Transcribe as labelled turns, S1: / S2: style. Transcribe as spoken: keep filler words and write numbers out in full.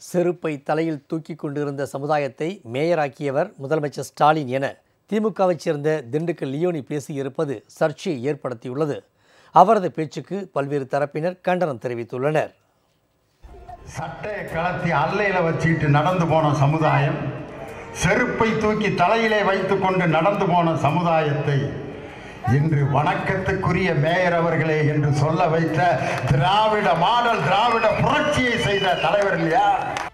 S1: செருப்பை தலையில் தூக்கி கொண்டிருந்த சமுதாயத்தை மேயராக்கியவர் முதலமைச்சர் ஸ்டாலின் என திமுகவைச் சேர்ந்த திண்டுக்கல் லியோனி பேசியிருப்பது சர்ச்சையை ஏற்படுத்தியுள்ளது. அவரது பேச்சுக்கு பல்வேறு தரப்பினர் கண்டனம் தெரிவித்துள்ளனர்.
S2: சட்டையை கலத்தி அல்லையில வச்சுக்கிட்டு நடந்து போன சமுதாயம், செருப்பை தூக்கி தலையிலே வைத்து கொண்டு நடந்து போன சமுதாயத்தை இன்று வணக்கத்துக்குரிய மேயர் அவர்களே என்று சொல்ல வைத்த திராவிட மாடல் திராவிட புரட்சியை செய்த தலைவர் இல்லையா?